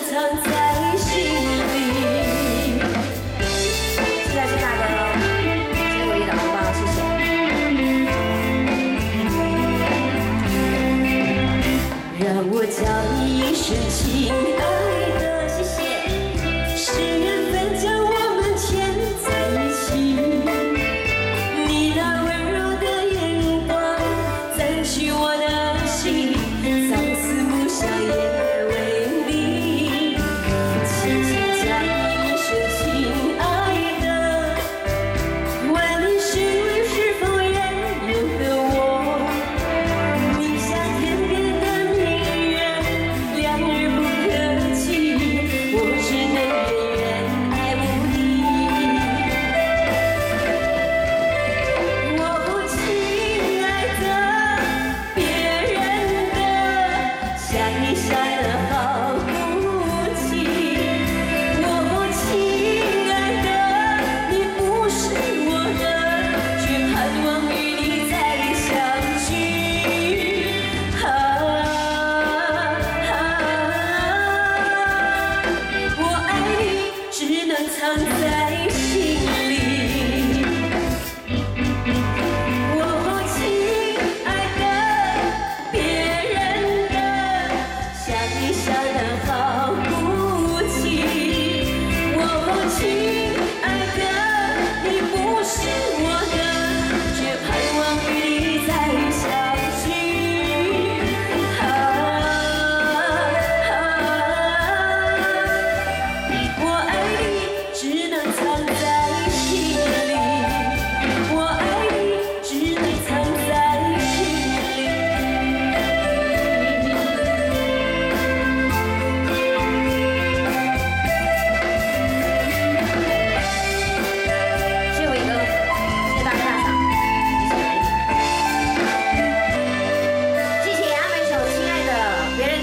藏在心里。谢谢大哥喽，谢谢我一的红包，谢谢。让我叫你一声亲爱的，谢谢。是缘分将我们牵在一起。你那温柔的眼光，赞许我的心，相思不想也为你。轻轻叫你一声亲爱的，问你是否仍有个我？你像天边的明月，两日不可及，我只能远远爱慕你。我亲爱的，别人的，想你想得好孤寂。我亲爱的，你不是我的，却盼望与你再相聚。我爱你，只能藏在心里。我亲爱的，别人的，想你想